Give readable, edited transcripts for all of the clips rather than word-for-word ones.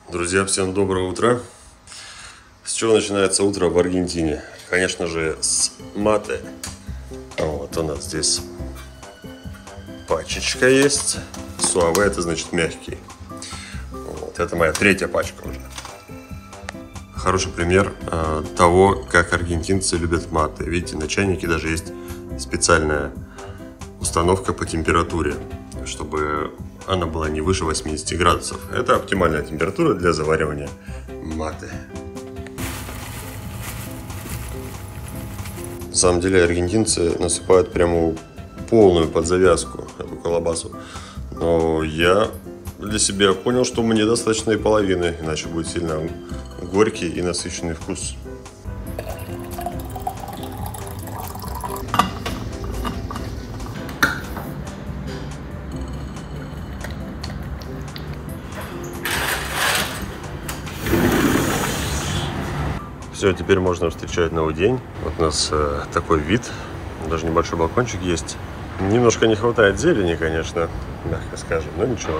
Друзья, всем доброе утро. С чего начинается утро в Аргентине? Конечно же, с мате. Вот у нас здесь пачечка есть. Суаве — это значит мягкий. Вот, это моя третья пачка уже. Хороший пример того, как аргентинцы любят мате. Видите, на чайнике даже есть специальная установка по температуре, чтобы она была не выше 80 градусов. Это оптимальная температура для заваривания мате. На самом деле аргентинцы насыпают прямо полную под завязку эту колбасу. Но я для себя понял, что мне достаточно и половины, иначе будет сильно горький и насыщенный вкус. Все, теперь можно встречать новый день. Вот у нас такой вид, даже небольшой балкончик есть. Немножко не хватает зелени, конечно, мягко скажем, но ничего.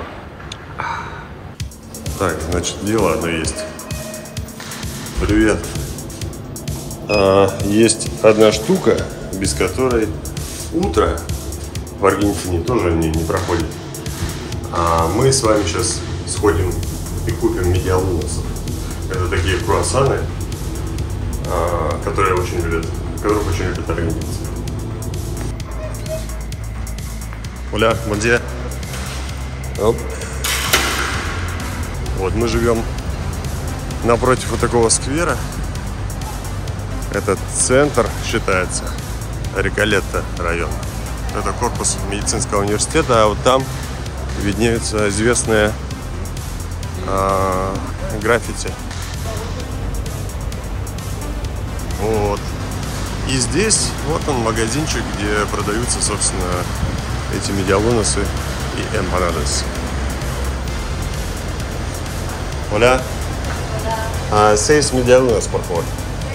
Так, значит, дело одно есть. Привет. Есть одна штука, без которой утро в Аргентине тоже не проходит. Мы с вами сейчас сходим и купим медиалунасов. Это такие круассаны, которых очень любят аргентинцы. Оля, где? Оп. Вот мы живем напротив вот такого сквера. Это центр считается, Реколетто район. Это корпус медицинского университета, а вот там виднеются известные граффити. Вот. И здесь вот он магазинчик, где продаются, собственно, эти медиалунасы и эмпанадос. Hola. Seis medialunas, por favor.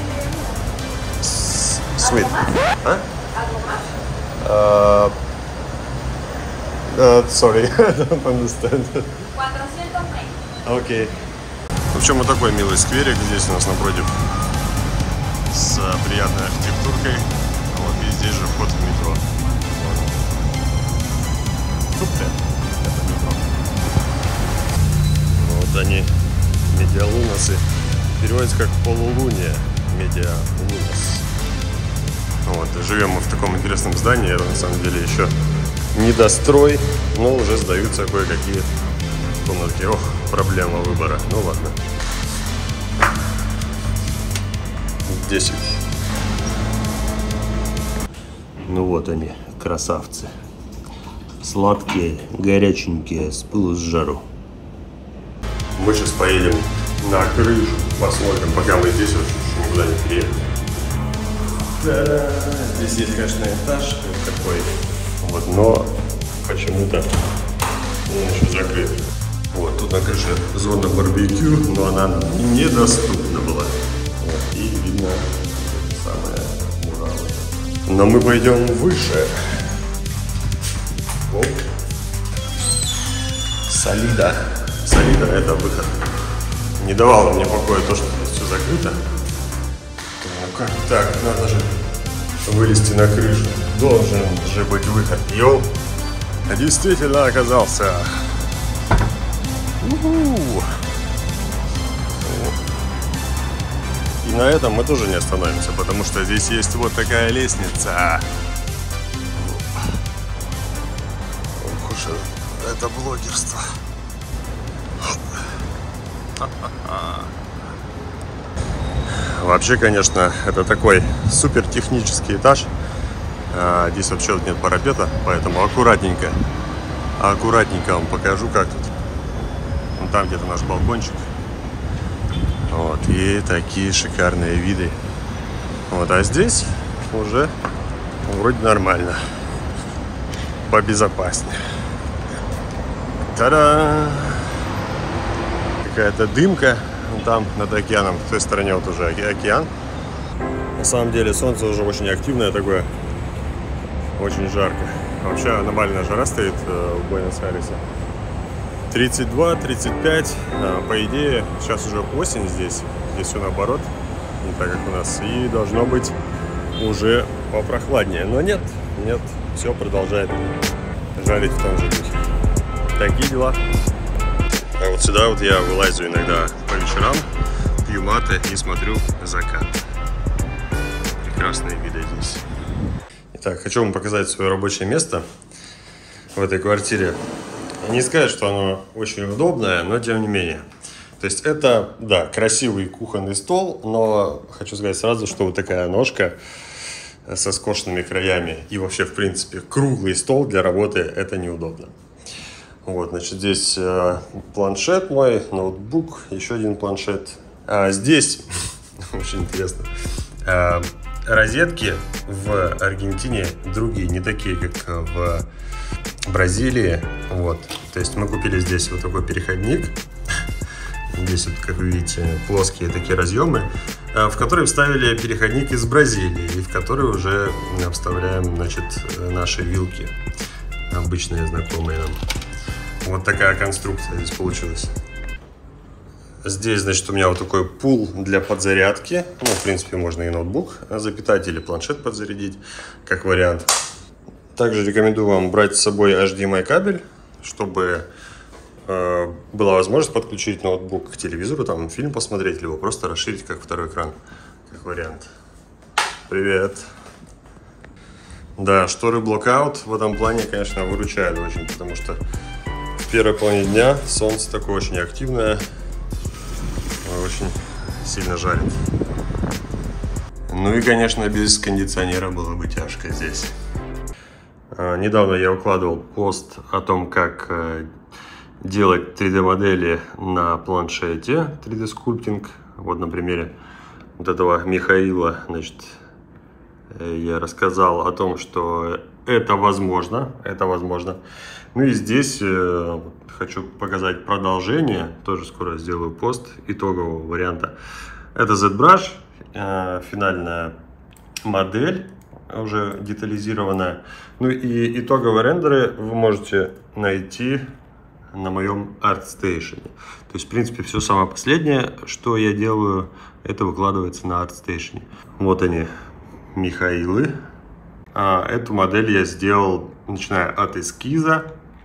Sweet. Sorry, I don't understand. 420. Окей. В общем, вот такой милый скверик здесь у нас напротив, с приятной архитектуркой. Вот, и здесь же вход в метро. Это метро. Вот они, медиалунасы. Переводится как полулуние. Медиалунас. Вот, и живем мы в таком интересном здании. Это на самом деле еще недострой, но уже сдаются кое-какие комнатки. Ох, проблема выбора. Ну ладно. 10. Ну вот они, красавцы. Сладкие, горяченькие, с пылу с жару. Мы сейчас поедем на крышу, посмотрим, пока мы здесь вот никуда не переедем. Да, здесь есть, конечно, этаж такой, вот, но почему-то он еще закрыт. Вот, тут на крыше зона барбекю, но она недоступна была. Вот, и видно самое муравы. Но мы пойдем выше. Оп. Солида. Солида — это выход. Не давало мне покоя то, что здесь все закрыто. Ну как так? Надо же вылезти на крышу. Должен же быть выход. Йоу! Действительно оказался. И на этом мы тоже не остановимся, потому что здесь есть вот такая лестница. Ох уж это блогерство. Вообще, конечно, это такой супер технический этаж. Здесь вообще вот нет парапета, поэтому аккуратненько вам покажу, как тут. Вон там где-то наш балкончик. Вот, и такие шикарные виды. Вот, а здесь уже вроде нормально. Побезопаснее. Та-да! Какая-то дымка. Там над океаном, в той стороне вот уже океан. На самом деле солнце уже очень активное такое. Очень жарко. Вообще аномальная жара стоит в Буэнос-Айресе. 32, 35. По идее, сейчас уже осень здесь все наоборот, не так как у нас. И должно быть уже попрохладнее. Но нет, все продолжает жарить в том же духе. Такие дела. А вот сюда вот я вылазю иногда по вечерам, пью маты и смотрю закат. Прекрасные виды здесь. Итак, хочу вам показать свое рабочее место в этой квартире. Не сказать, что оно очень удобное, но тем не менее. То есть это, да, красивый кухонный стол, но хочу сказать сразу, что вот такая ножка со скошенными краями и вообще, в принципе, круглый стол для работы – это неудобно. Вот, значит, здесь планшет мой, ноутбук, еще один планшет. Здесь, очень интересно, розетки в Аргентине другие, не такие, как в Бразилии. Вот, то есть мы купили здесь вот такой переходник. Здесь, вот, как вы видите, плоские такие разъемы, в которые вставили переходник из Бразилии, и в который уже вставляем, значит, наши вилки, обычные, знакомые нам. Вот такая конструкция здесь получилась. Здесь, значит, у меня вот такой пул для подзарядки. Ну, в принципе, можно и ноутбук запитать или планшет подзарядить, как вариант. Также рекомендую вам брать с собой HDMI кабель, чтобы была возможность подключить ноутбук к телевизору, там фильм посмотреть, либо просто расширить как второй экран, как вариант. Привет! Да, шторы блокаут в этом плане, конечно, выручают очень, потому что в первой половине дня солнце такое очень активное, очень сильно жарит. Ну и, конечно, без кондиционера было бы тяжко здесь. Недавно я выкладывал пост о том, как делать 3D-модели на планшете, 3D-скульптинг. Вот на примере вот этого Михаила, значит, я рассказал о том, что это возможно, Ну и здесь хочу показать продолжение, тоже скоро сделаю пост итогового варианта. Это ZBrush, финальная модель, уже детализированная. Ну и итоговые рендеры вы можете найти на моем ArtStation. То есть, в принципе, все самое последнее, что я делаю, это выкладывается на ArtStation. Вот они, Михаилы. Эту модель я сделал, начиная от эскиза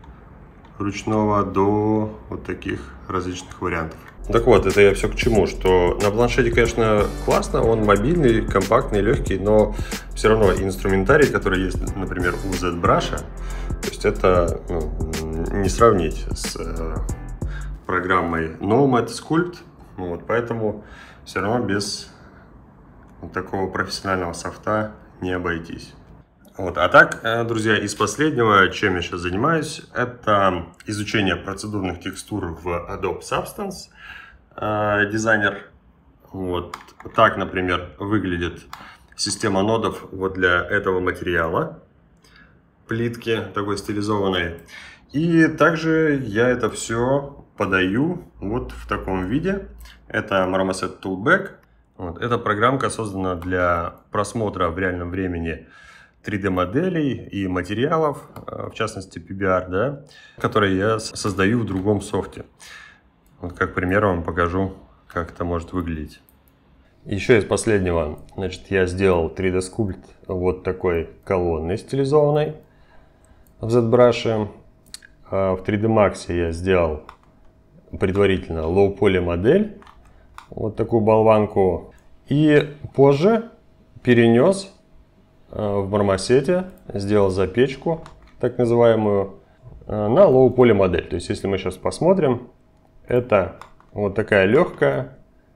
ручного до вот таких различных вариантов. Так вот, это я все к чему, что на планшете, конечно, классно, он мобильный, компактный, легкий, но все равно инструментарий, который есть, например, у ZBrush, то есть это не сравнить с программой Nomad Sculpt, вот, поэтому все равно без такого профессионального софта не обойтись. Вот. А так, друзья, из последнего, чем я сейчас занимаюсь, это изучение процедурных текстур в Adobe Substance Designer. Вот так, например, выглядит система нодов вот для этого материала, плитки такой стилизованной. И также я это все подаю вот в таком виде. Это Marmoset Toolbag. Вот. Эта программка создана для просмотра в реальном времени 3D-моделей и материалов, в частности PBR, да, которые я создаю в другом софте. Вот как пример вам покажу, как это может выглядеть. Еще из последнего, значит, я сделал 3D-скульпт вот такой колонны стилизованной в ZBrush. В 3D Max я сделал предварительно low-poly модель, вот такую болванку, и позже перенес в Marmoset, сделал запечку, так называемую, на low-poly модель. То есть, если мы сейчас посмотрим, это вот такая легкая,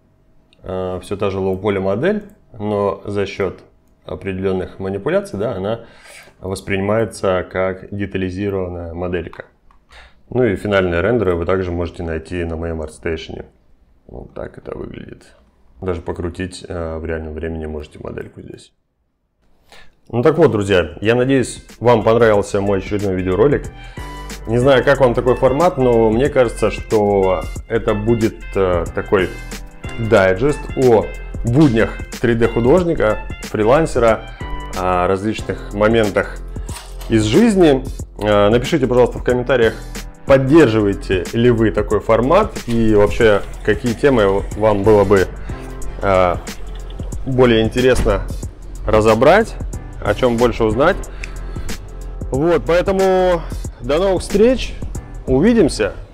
все та же low-poly модель, но за счет определенных манипуляций, да, она воспринимается как детализированная моделька. Ну и финальные рендеры вы также можете найти на моем ArtStation. Вот так это выглядит. Даже покрутить в реальном времени можете модельку здесь. Ну так вот, друзья, я надеюсь, вам понравился мой очередной видеоролик. Не знаю, как вам такой формат, но мне кажется, что это будет такой дайджест о буднях 3D-художника, фрилансера, о различных моментах из жизни. Напишите, пожалуйста, в комментариях, поддерживаете ли вы такой формат и вообще какие темы вам было бы более интересно разобрать, о чем больше узнать. Вот, поэтому до новых встреч, увидимся.